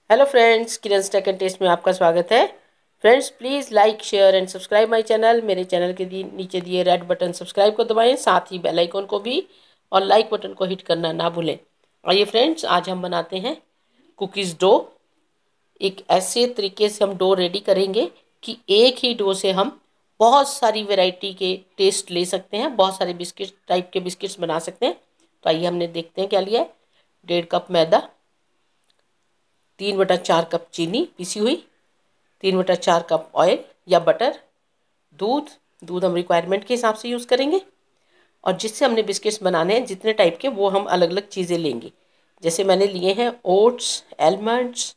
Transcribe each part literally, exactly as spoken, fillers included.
Hello friends, Kiran tech and taste में आपका स्वागत है। Friends, please like share and subscribe my channel. मेरे चैनल के दी, नीचे दिए रेड बटन सब्सक्राइब को दबाएं, साथ ही बेल आइकन को भी और लाइक बटन को हिट करना ना भूलें। आइए फ्रेंड्स, आज हम बनाते हैं कुकीज़ डो। एक ऐसे तरीके से हम डो रेडी करेंगे कि एक ही डो से हम बहुत सारी वैरायटी के टेस्ट ले सकते हैं, बहुत सारे बिस्किट टाइप के बिस्किट्स बना सकते हैं। तो आइए हमने देखते हैं क्या लिया है। डेढ़ कप मैदा, तीन बटा चार कप चीनी पीसी हुई, तीन बटा चार कप ऑयल या बटर, दूध दूध हम रिक्वायरमेंट के हिसाब से यूज़ करेंगे। और जिससे हमने बिस्किट्स बनाने हैं जितने टाइप के, वो हम अलग अलग चीज़ें लेंगे। जैसे मैंने लिए हैं oats, almonds,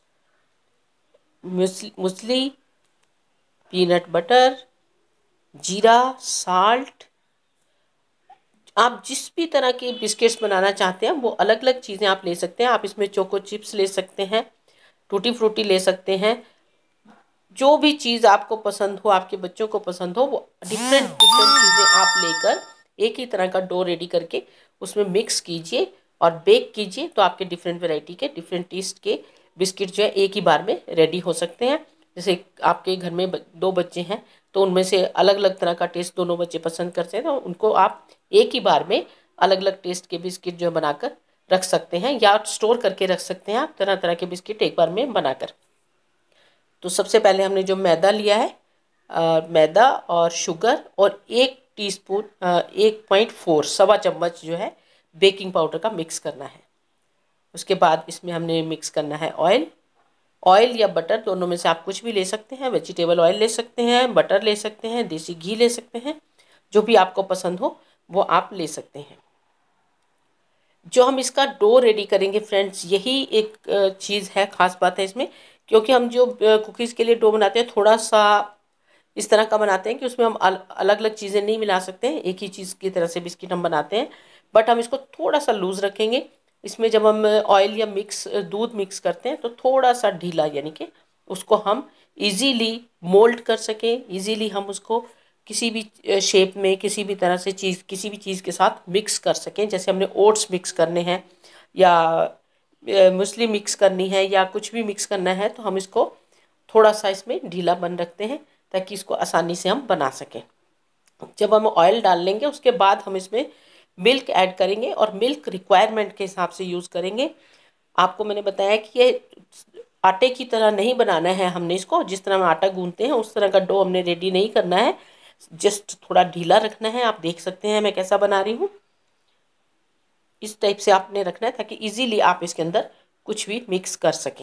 muesli, peanut butter, जीरा, साल्ट। आप जिस भी तरह के बिस्किट्स बनाना चाहते हैं वो अलग अलग चीज़ें आप ले सकते हैं। आप इसमें चोको चिप्स ले सकते हैं, टूटी फ्रूटी ले सकते हैं। जो भी चीज़ आपको पसंद हो, आपके बच्चों को पसंद हो, वो डिफरेंट डिफरेंट चीज़ें आप लेकर एक ही तरह का डो रेडी करके उसमें मिक्स कीजिए और बेक कीजिए। तो आपके डिफरेंट वैरायटी के, डिफरेंट टेस्ट के बिस्किट जो है एक ही बार में रेडी हो सकते हैं। जैसे आपके घर में दो बच्चे हैं तो उनमें से अलग अलग तरह का टेस्ट दोनों बच्चे पसंद करते हैं, तो उनको आप एक ही बार में अलग अलग टेस्ट के बिस्किट जो बनाकर रख सकते हैं या स्टोर करके रख सकते हैं आप तरह तरह के बिस्किट एक बार में बनाकर। तो सबसे पहले हमने जो मैदा लिया है, आ, मैदा और शुगर और एक टीस्पून, एक पॉइंट फोर सवा चम्मच जो है बेकिंग पाउडर का मिक्स करना है। उसके बाद इसमें हमने मिक्स करना है ऑयल। ऑयल या बटर दोनों में से आप कुछ भी ले सकते हैं। वेजिटेबल ऑयल ले सकते हैं, बटर ले सकते हैं, देसी घी ले सकते हैं, जो भी आपको पसंद हो वो आप ले सकते हैं। जो हम इसका डो रेडी करेंगे फ्रेंड्स, यही एक चीज़ है, ख़ास बात है इसमें। क्योंकि हम जो कुकीज़ के लिए डो बनाते हैं थोड़ा सा इस तरह का बनाते हैं कि उसमें हम अलग अलग चीज़ें नहीं मिला सकते हैं। एक ही चीज़ की तरह से बिस्किट हम बनाते हैं, बट हम इसको थोड़ा सा लूज़ रखेंगे। इसमें जब हम ऑयल या मिक्स दूध मिक्स करते हैं तो थोड़ा सा ढीला, यानी कि उसको हम इजीली मोल्ड कर सकें, इजीली हम उसको किसी भी शेप में, किसी भी तरह से चीज़, किसी भी चीज़ के साथ मिक्स कर सकें। जैसे हमने ओट्स मिक्स करने हैं या मूसली मिक्स करनी है या कुछ भी मिक्स करना है, तो हम इसको थोड़ा सा इसमें ढीला बन रखते हैं ताकि इसको आसानी से हम बना सकें। जब हम ऑयल डाल लेंगे उसके बाद हम इसमें मिल्क ऐड करेंगे और मिल्क रिक्वायरमेंट के हिसाब से यूज़ करेंगे। आपको मैंने बताया कि ये आटे की तरह नहीं बनाना है, हमने इसको जिस तरह हम आटा गूंथते हैं उस तरह का डो हमने रेडी नहीं करना है, जस्ट थोड़ा ढीला रखना है। आप देख सकते हैं मैं कैसा बना रही हूँ, इस टाइप से आपने रखना है ताकि इजीली आप इसके अंदर कुछ भी मिक्स कर सकें।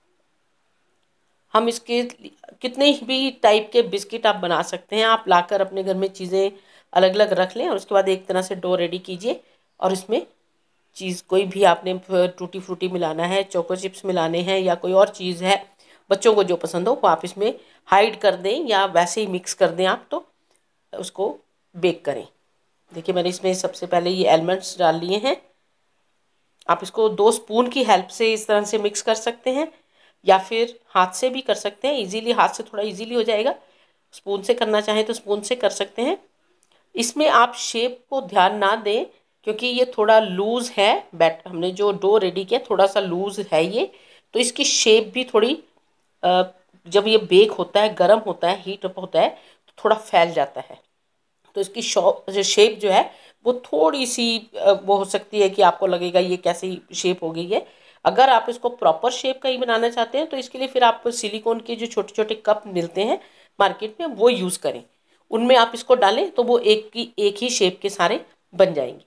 हम इसके कितने भी टाइप के बिस्किट आप बना सकते हैं। आप लाकर अपने घर में चीज़ें अलग अलग रख लें और उसके बाद एक तरह से डो रेडी कीजिए और इसमें चीज़ कोई भी आपने टूटी फ्रूटी मिलाना है, चोको चिप्स मिलाने हैं या कोई और चीज़ है, बच्चों को जो पसंद हो वो आप इसमें हाइड कर दें या वैसे ही मिक्स कर दें आप, तो उसको बेक करें। देखिए मैंने इसमें सबसे पहले ये एलमंड्स डाल लिए हैं। आप इसको दो स्पून की हेल्प से इस तरह से मिक्स कर सकते हैं या फिर हाथ से भी कर सकते हैं। इजीली हाथ से थोड़ा इजीली हो जाएगा, स्पून से करना चाहें तो स्पून से कर सकते हैं। इसमें आप शेप को ध्यान ना दें क्योंकि ये थोड़ा लूज़ है। बैट हमने जो डो रेडी किया थोड़ा सा लूज़ है ये, तो इसकी शेप भी थोड़ी, जब ये बेक होता है, गर्म होता है, हीट अप होता है, तो थोड़ा फैल जाता है। तो इसकी शॉप शेप जो है वो थोड़ी सी वो हो सकती है कि आपको लगेगा ये कैसी शेप हो गई है। अगर आप इसको प्रॉपर शेप का ही बनाना चाहते हैं तो इसके लिए फिर आप सिलिकॉन के जो छोटे छोटे कप मिलते हैं मार्केट में वो यूज़ करें, उनमें आप इसको डालें तो वो एक की एक ही शेप के सारे बन जाएंगे।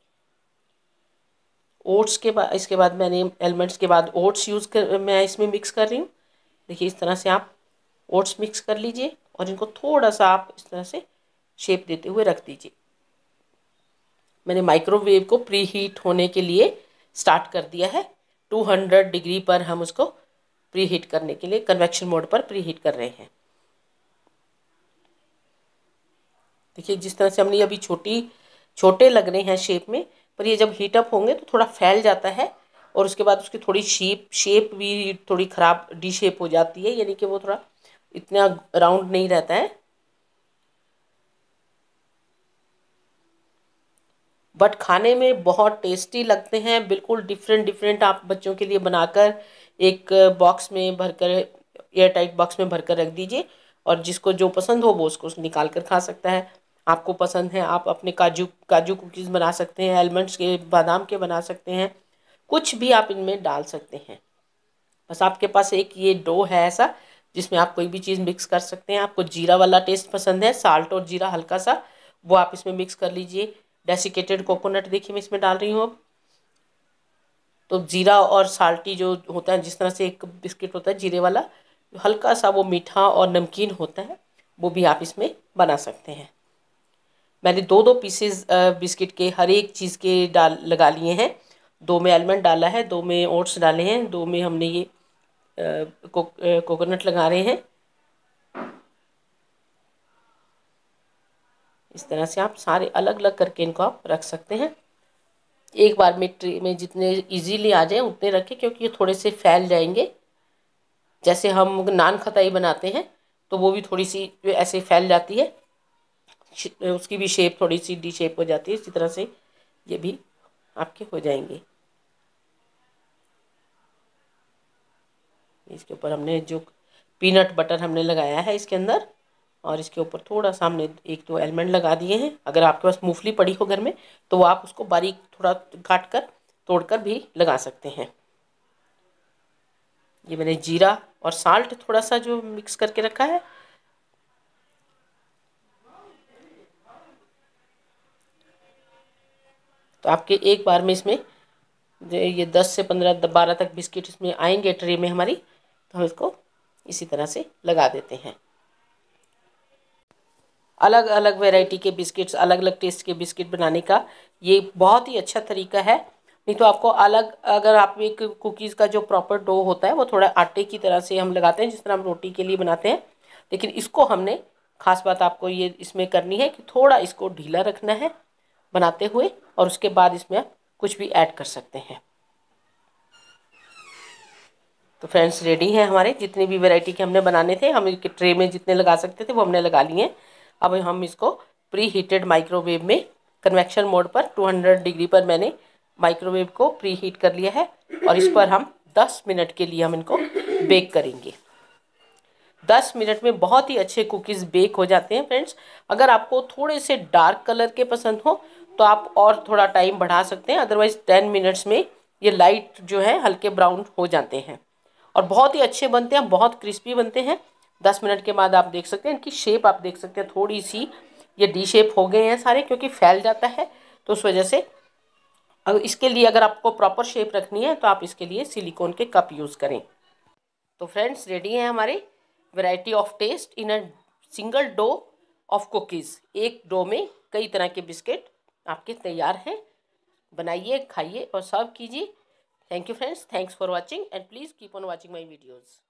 ओट्स के बाद, इसके बाद मैंने एलमंड्स के बाद ओट्स यूज़ कर मैं इसमें मिक्स कर रही हूँ। देखिए इस तरह से आप ओट्स मिक्स कर लीजिए और इनको थोड़ा सा आप इस तरह से शेप देते हुए रख दीजिए। मैंने माइक्रोवेव को प्री हीट होने के लिए स्टार्ट कर दिया है। टू हंड्रेड डिग्री पर हम उसको प्री हीट करने के लिए कन्वेक्शन मोड पर प्री हीट कर रहे हैं। देखिए जिस तरह से हमने अभी छोटी छोटे लग रहे हैं शेप में, पर ये जब हीटअप होंगे तो थोड़ा फैल जाता है और उसके बाद उसकी थोड़ी शेप शेप भी थोड़ी ख़राब डी शेप हो जाती है, यानी कि वो थोड़ा इतना राउंड नहीं रहता है। बट खाने में बहुत टेस्टी लगते हैं। बिल्कुल डिफरेंट डिफरेंट आप बच्चों के लिए बनाकर एक बॉक्स में भरकर, एयर टाइट बॉक्स में भरकर रख दीजिए, और जिसको जो पसंद हो वो उसको निकाल कर खा सकता है। आपको पसंद है आप अपने काजू काजू कुकीज़ बना सकते हैं, आलमंड्स के, बादाम के बना सकते हैं, कुछ भी आप इनमें डाल सकते हैं। बस आपके पास एक ये डो है ऐसा जिसमें आप कोई भी चीज़ मिक्स कर सकते हैं। आपको जीरा वाला टेस्ट पसंद है, साल्ट और जीरा हल्का सा, वो आप इसमें मिक्स कर लीजिए। डेसिकेटेड कोकोनट देखिए मैं इसमें डाल रही हूँ अब। तो जीरा और साल्टी जो होता है, जिस तरह से एक बिस्किट होता है जीरे वाला, हल्का सा वो मीठा और नमकीन होता है, वो भी आप इसमें बना सकते हैं। मैंने दो दो पीसेस बिस्किट के हर एक चीज़ के डाल लगा लिए हैं। दो में आलमंड डाला है, दो में ओट्स डाले हैं, दो में हमने ये को, कोकोनट लगा रहे हैं। इस तरह से आप सारे अलग अलग करके इनको आप रख सकते हैं। एक बार में ट्रे में जितने इजीली आ जाए उतने रखें, क्योंकि ये थोड़े से फैल जाएंगे। जैसे हम नान खताई बनाते हैं तो वो भी थोड़ी सी ऐसे फैल जाती है, उसकी भी शेप थोड़ी सी डी शेप हो जाती है। इसी तरह से ये भी आपके हो जाएंगे। इसके ऊपर हमने जो पीनट बटर हमने लगाया है इसके अंदर, और इसके ऊपर थोड़ा सा हमने एक दो एलमंड लगा दिए हैं। अगर आपके पास मूंगफली पड़ी हो घर में तो वो आप उसको बारीक थोड़ा काट कर तोड़कर भी लगा सकते हैं। ये मैंने जीरा और साल्ट थोड़ा सा जो मिक्स करके रखा है। तो आपके एक बार में इसमें ये दस से पंद्रह बारह तक बिस्किट इसमें आएंगे ट्रे में हमारी, तो हम इसको इसी तरह से लगा देते हैं। अलग अलग वैरायटी के बिस्किट्स, अलग अलग टेस्ट के बिस्किट बनाने का ये बहुत ही अच्छा तरीका है। नहीं तो आपको अलग, अगर आप एक कुकीज़ का जो प्रॉपर डो होता है वो थोड़ा आटे की तरह से हम लगाते हैं, जिस तरह हम रोटी के लिए बनाते हैं, लेकिन इसको हमने, खास बात आपको ये इसमें करनी है कि थोड़ा इसको ढीला रखना है बनाते हुए, और उसके बाद इसमें आप कुछ भी ऐड कर सकते हैं। तो फ्रेंड्स रेडी हैं हमारे, जितनी भी वैरायटी के हमने बनाने थे, हम एक ट्रे में जितने लगा सकते थे वो हमने लगा लिए। अब हम इसको प्री हीटेड माइक्रोवेव में कन्वेक्शन मोड पर दो सौ डिग्री पर मैंने माइक्रोवेव को प्री हीट कर लिया है, और इस पर हम दस मिनट के लिए हम इनको बेक करेंगे। दस मिनट में बहुत ही अच्छे कुकीज़ बेक हो जाते हैं फ्रेंड्स। अगर आपको थोड़े से डार्क कलर के पसंद हो तो आप और थोड़ा टाइम बढ़ा सकते हैं, अदरवाइज़ टेन मिनट्स में ये लाइट जो है हल्के ब्राउन हो जाते हैं और बहुत ही अच्छे बनते हैं, बहुत क्रिस्पी बनते हैं। दस मिनट के बाद आप देख सकते हैं इनकी शेप, आप देख सकते हैं थोड़ी सी ये डी शेप हो गए हैं सारे, क्योंकि फैल जाता है तो उस वजह से। अब इसके लिए अगर आपको प्रॉपर शेप रखनी है तो आप इसके लिए सिलिकॉन के कप यूज़ करें। तो फ्रेंड्स रेडी है हमारे variety of taste in a single dough of cookies. एक डो में कई तरह के बिस्किट आपके तैयार हैं। बनाइए, खाइए और सर्व कीजिए। Thank you friends, thanks for watching and please keep on watching my videos.